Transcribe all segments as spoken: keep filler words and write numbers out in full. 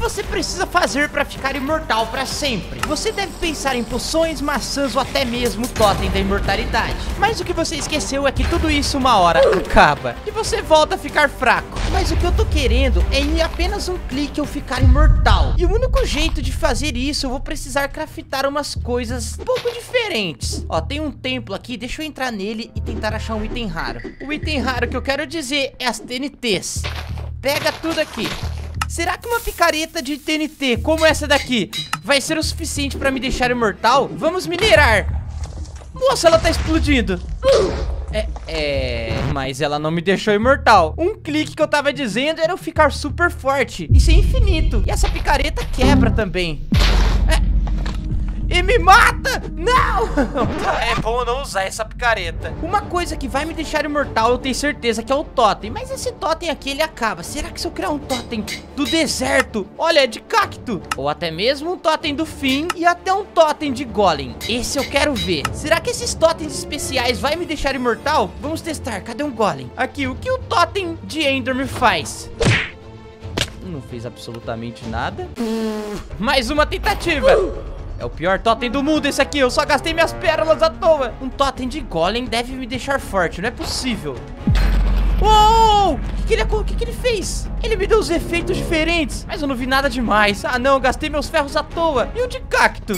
você precisa fazer para ficar imortal para sempre? Você deve pensar em poções, maçãs ou até mesmo o totem da imortalidade. Mas o que você esqueceu é que tudo isso uma hora acaba e você volta a ficar fraco. Mas o que eu tô querendo é em apenas um clique eu ficar imortal. E o único jeito de fazer isso, eu vou precisar craftar umas coisas um pouco diferentes. Ó, tem um templo aqui, deixa eu entrar nele e tentar achar um item raro. O item raro que eu quero dizer é as T N Ts. Pega tudo aqui. Será que uma picareta de T N T como essa daqui vai ser o suficiente pra me deixar imortal? Vamos minerar. Nossa, ela tá explodindo. É, é... Mas ela não me deixou imortal. Um clique que eu tava dizendo era eu ficar super forte. Isso é infinito. E essa picareta quebra também. É... E me mata! Não! É bom não usar essa picareta. Uma coisa que vai me deixar imortal, eu tenho certeza que é o totem. Mas esse totem aqui, ele acaba. Será que se eu criar um totem do deserto, olha, é de cacto, ou até mesmo um totem do fim e até um totem de golem? Esse eu quero ver. Será que esses totens especiais vai me deixar imortal? Vamos testar. Cadê um golem? Aqui, o que o totem de Enderman faz? Não fez absolutamente nada. Mais uma tentativa. É o pior totem do mundo esse aqui. Eu só gastei minhas pérolas à toa. Um totem de golem deve me deixar forte. Não é possível. Uou! O que, que, ele, o que, que ele fez? Ele me deu os efeitos diferentes. Mas eu não vi nada demais. Ah não, gastei meus ferros à toa. E o de cacto?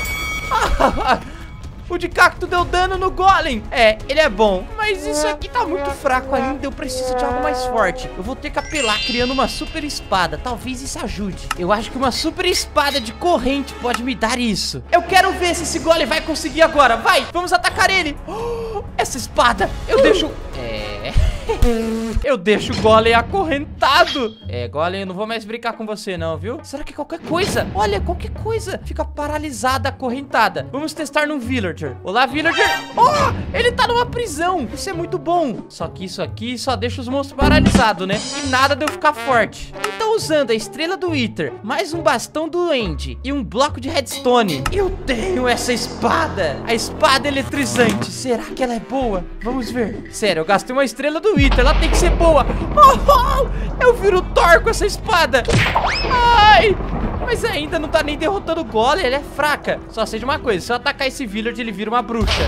O de cacto deu dano no golem. É, ele é bom. Mas isso aqui tá muito fraco ainda. Eu preciso de algo mais forte. Eu vou ter que apelar criando uma super espada. Talvez isso ajude. Eu acho que uma super espada de corrente pode me dar isso. Eu quero ver se esse golem vai conseguir agora. Vai, vamos atacar ele. Oh, essa espada, eu deixo... É... Eu deixo o golem acorrentado. É, golem, eu não vou mais brincar com você não, viu? Será que qualquer coisa? Olha, qualquer coisa fica paralisada, acorrentada. Vamos testar num villager. Olá, villager. Oh, ele tá numa prisão. Isso é muito bom. Só que isso aqui só deixa os monstros paralisados, né? E nada de eu ficar forte. Então, usando a estrela do Wither, mais um bastão do End e um bloco de redstone, eu tenho essa espada. A espada eletrizante. Será que ela é boa? Vamos ver. Sério, eu gastei uma estrela do Wither, ela tem que ser boa. Oh, oh, eu viro Thor com essa espada. Ai, mas ainda não tá nem derrotando o golem, ela é fraca. Só sei de uma coisa, se eu atacar esse villager, ele vira uma bruxa.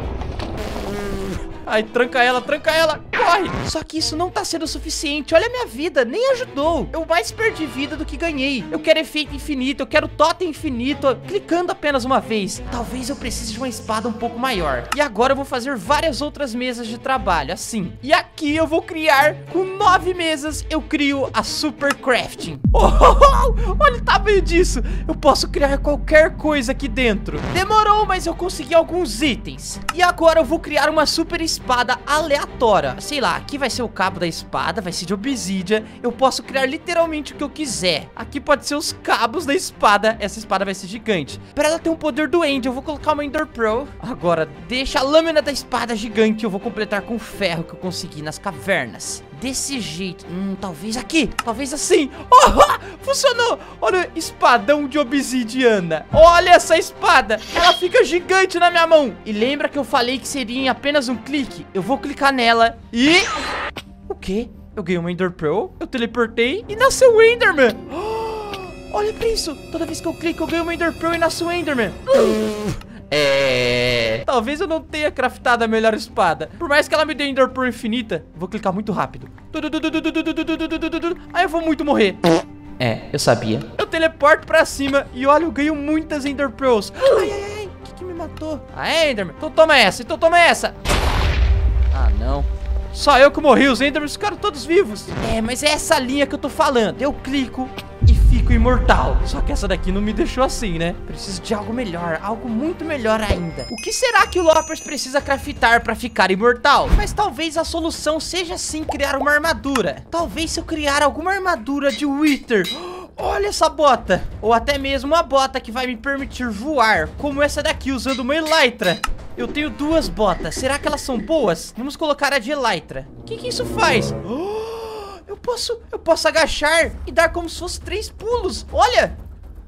Ai, tranca ela, tranca ela, corre. Só que isso não tá sendo suficiente. Olha a minha vida, nem ajudou. Eu mais perdi vida do que ganhei. Eu quero efeito infinito, eu quero totem infinito, clicando apenas uma vez. Talvez eu precise de uma espada um pouco maior. E agora eu vou fazer várias outras mesas de trabalho, assim. E aqui eu vou criar, com nove mesas, eu crio a Super Crafting. Oh, oh, oh, olha o tamanho disso. Eu posso criar qualquer coisa aqui dentro. Demorou, mas eu consegui alguns itens. E agora eu vou criar uma super espada aleatória. Sei lá, aqui vai ser o cabo da espada, vai ser de obsidian. Eu posso criar literalmente o que eu quiser. Aqui pode ser os cabos da espada. Essa espada vai ser gigante. Para ela ter um poder do End, eu vou colocar uma Ender Pearl. Agora, deixa a lâmina da espada gigante. Eu vou completar com o ferro que eu consegui nas cavernas. Desse jeito. Hum, talvez aqui. Talvez assim. Oh, funcionou. Olha, espadão de obsidiana. Olha essa espada. Ela fica gigante na minha mão. E lembra que eu falei que seria em apenas um clique? Eu vou clicar nela e... O quê? Eu ganhei uma Ender Pearl. Eu teleportei e nasceu o Enderman. Oh, olha pra isso. Toda vez que eu clico, eu ganho uma Ender Pearl e nasce o Enderman. É... Talvez eu não tenha craftado a melhor espada. Por mais que ela me dê Ender Pearl infinita, vou clicar muito rápido. Aí eu vou muito morrer. É, eu sabia. Eu teleporto pra cima e olha, eu ganho muitas Ender Pearls. Ai, ai, ai, o que que me matou? Ah, é, Enderman. Então toma essa, então toma essa. Ah, não. Só eu que morri, os Endermans ficaram todos vivos. É, mas é essa linha que eu tô falando. Eu clico e fico imortal. Só que essa daqui não me deixou assim, né? Preciso de algo melhor, algo muito melhor ainda. O que será que o Loppers precisa craftar pra ficar imortal? Mas talvez a solução seja sim criar uma armadura. Talvez se eu criar alguma armadura de Wither. Olha essa bota. Ou até mesmo uma bota que vai me permitir voar, como essa daqui usando uma Elytra. Eu tenho duas botas, será que elas são boas? Vamos colocar a de Elytra. O que que isso faz? Oh, eu posso, eu posso agachar e dar como se fosse três pulos. Olha,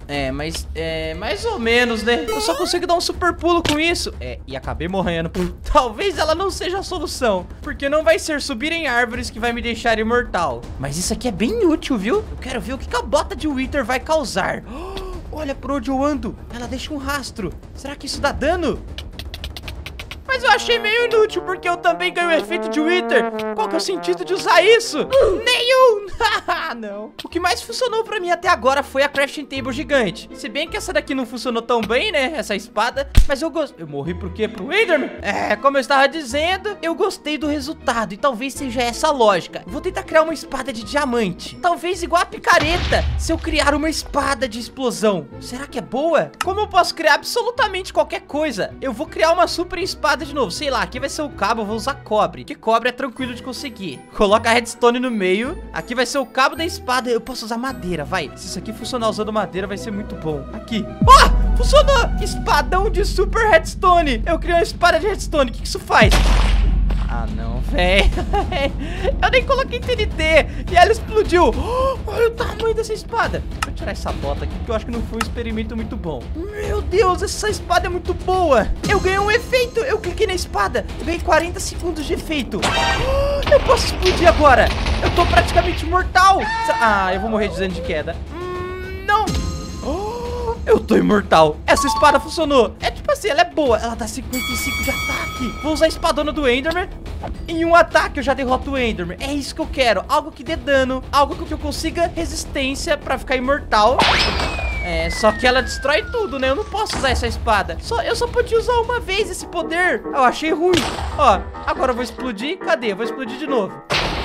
É, mas é mais ou menos, né? Eu só consigo dar um super pulo com isso. É, e acabei morrendo. Talvez ela não seja a solução, porque não vai ser subir em árvores que vai me deixar imortal. Mas isso aqui é bem útil, viu? Eu quero ver o que, que a bota de Wither vai causar. Oh, olha por onde eu ando. Ela deixa um rastro. Será que isso dá dano? Mas eu achei meio inútil, porque eu também ganho o efeito de Wither. Qual que é o sentido de usar isso? Nenhum! Não. O que mais funcionou pra mim até agora foi a Crafting Table gigante. Se bem que essa daqui não funcionou tão bem, né? Essa espada. Mas eu gostei. Eu morri por quê? Pro Enderman? É, como eu estava dizendo, eu gostei do resultado. E talvez seja essa a lógica. Vou tentar criar uma espada de diamante. Talvez igual a picareta, se eu criar uma espada de explosão. Será que é boa? Como eu posso criar absolutamente qualquer coisa? Eu vou criar uma super espada de novo, sei lá, aqui vai ser o cabo, eu vou usar cobre, que cobre é tranquilo de conseguir. Coloca a redstone no meio, aqui vai ser o cabo da espada, eu posso usar madeira, vai. Se isso aqui funcionar usando madeira, vai ser muito bom. Aqui, ó, oh, funcionou! Espadão de super redstone. Eu criei uma espada de redstone, o que, que isso faz? Ah, não, velho. Eu nem coloquei T N T e ela explodiu. Oh, olha o tamanho dessa espada. Deixa eu tirar essa bota aqui, porque eu acho que não foi um experimento muito bom. Meu Deus, essa espada é muito boa. Eu ganhei um efeito. Eu cliquei na espada. Eu ganhei quarenta segundos de efeito. Oh, eu posso explodir agora. Eu tô praticamente mortal. Ah, eu vou morrer de dano de queda. Hum, não. Oh, eu tô imortal. Essa espada funcionou. É tipo assim, ela é boa. Ela dá cinquenta e cinco de ataque. Vou usar a espadona do Enderman. Em um ataque eu já derroto o Enderman. É isso que eu quero. Algo que dê dano. Algo que eu consiga resistência pra ficar imortal. É, só que ela destrói tudo, né? Eu não posso usar essa espada. Só, eu só podia usar uma vez esse poder. Eu achei ruim. Ó, agora eu vou explodir. Cadê? Eu vou explodir de novo.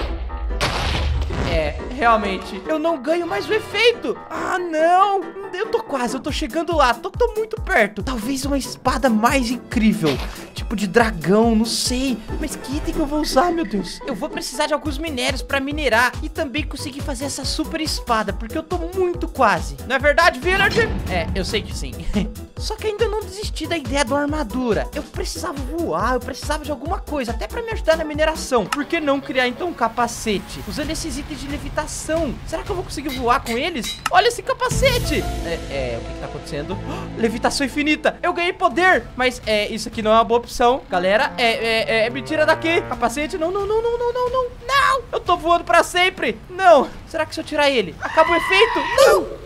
É, realmente, eu não ganho mais o efeito. Ah, não. Eu tô quase, eu tô chegando lá. Tô, tô muito perto. Talvez uma espada mais incrível. Tipo de dragão, não sei. Mas que item que eu vou usar, meu Deus? Eu vou precisar de alguns minérios pra minerar. E também conseguir fazer essa super espada. Porque eu tô muito quase. Não é verdade, Villager? É, eu sei que sim. Só que ainda não desisti da ideia da armadura. Eu precisava voar, eu precisava de alguma coisa, até pra me ajudar na mineração. Por que não criar então um capacete? Usando esses itens de levitação. Será que eu vou conseguir voar com eles? Olha esse capacete! É, é o que, que tá acontecendo? Oh, levitação infinita! Eu ganhei poder! Mas é, isso aqui não é uma boa opção. Galera, é, é, é me tira daqui. Capacete, não, não, não, não, não, não, não. Não! Eu tô voando pra sempre! Não! Será que se eu tirar ele, acaba o efeito? Não!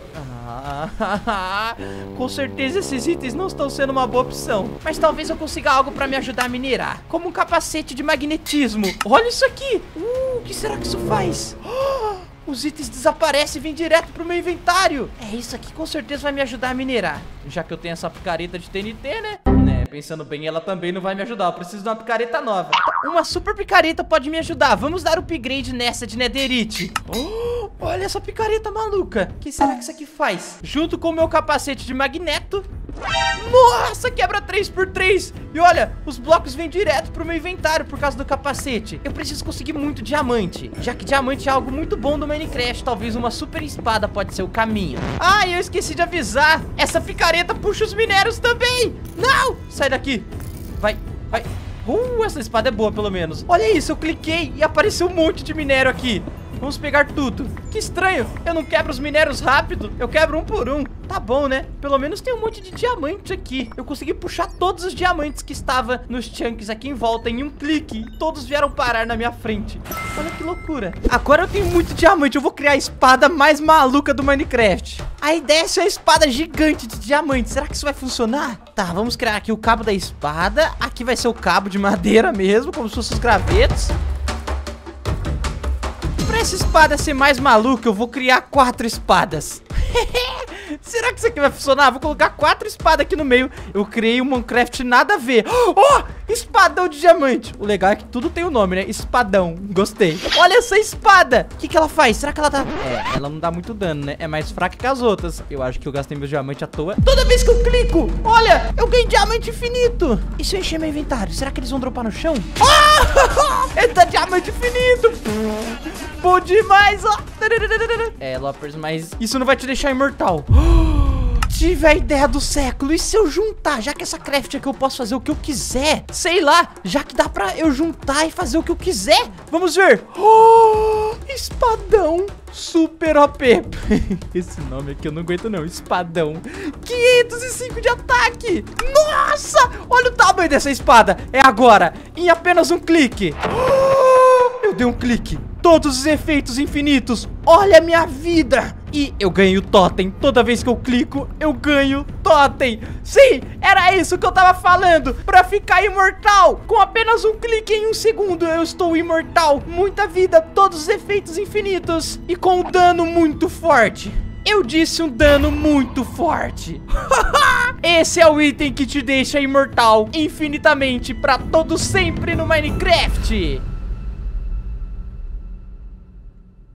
Ah, com certeza esses itens não estão sendo uma boa opção. Mas talvez eu consiga algo pra me ajudar a minerar. Como um capacete de magnetismo. Olha isso aqui. Uh, o que será que isso faz? Oh, os itens desaparecem e vêm direto pro meu inventário. É, isso aqui com certeza vai me ajudar a minerar. Já que eu tenho essa picareta de T N T, né? Né, pensando bem, ela também não vai me ajudar. Eu preciso de uma picareta nova. Uma super picareta pode me ajudar. Vamos dar upgrade nessa de netherite. Oh, olha essa picareta maluca. O que será que isso aqui faz? Junto com o meu capacete de magneto. Nossa, quebra três por três. E olha, os blocos vêm direto pro meu inventário por causa do capacete. Eu preciso conseguir muito diamante, já que diamante é algo muito bom no Minecraft. Talvez uma super espada pode ser o caminho. Ah, eu esqueci de avisar. Essa picareta puxa os minérios também. Não, sai daqui. Vai, vai. Uh, essa espada é boa pelo menos. Olha isso, eu cliquei e apareceu um monte de minério aqui. Vamos pegar tudo. Que estranho, eu não quebro os minérios rápido. Eu quebro um por um. Tá bom, né? Pelo menos tem um monte de diamante aqui. Eu consegui puxar todos os diamantes que estavam nos chunks aqui em volta em um clique. E todos vieram parar na minha frente. Olha que loucura. Agora eu tenho muito diamante. Eu vou criar a espada mais maluca do Minecraft. A ideia é ser uma espada gigante de diamante. Será que isso vai funcionar? Tá, vamos criar aqui o cabo da espada. Aqui vai ser o cabo de madeira mesmo, como se fossem os gravetos. Pra essa espada ser mais maluca, eu vou criar quatro espadas. Será que isso aqui vai funcionar? Vou colocar quatro espadas aqui no meio. Eu criei um Minecraft nada a ver. Oh, espadão de diamante. O legal é que tudo tem o um nome, né? Espadão. Gostei. Olha essa espada. O que que ela faz? Será que ela dá... É, ela não dá muito dano, né? É mais fraca que as outras. Eu acho que eu gastei meus diamantes à toa. Toda vez que eu clico, olha, eu ganhei diamante infinito. E se eu encher meu inventário? Será que eles vão dropar no chão? Oh! Eita, diamante infinito. Bom demais, ó. É, Loppers, mas isso não vai te deixar imortal. Tive a ideia do século. E se eu juntar, já que essa craft aqui eu posso fazer o que eu quiser? Sei lá, já que dá pra eu juntar e fazer o que eu quiser. Vamos ver. Oh, espadão super O P. Esse nome aqui eu não aguento não, espadão. quinhentos e cinco de ataque. Nossa, olha o tamanho dessa espada. É agora, em apenas um clique. Eu dei um clique. Todos os efeitos infinitos. Olha a minha vida. E eu ganho totem. Toda vez que eu clico, eu ganho totem. Sim, era isso que eu tava falando. Pra ficar imortal. Com apenas um clique em um segundo, eu estou imortal. Muita vida, todos os efeitos infinitos. E com um dano muito forte. Eu disse um dano muito forte. Esse é o item que te deixa imortal infinitamente pra todo sempre no Minecraft.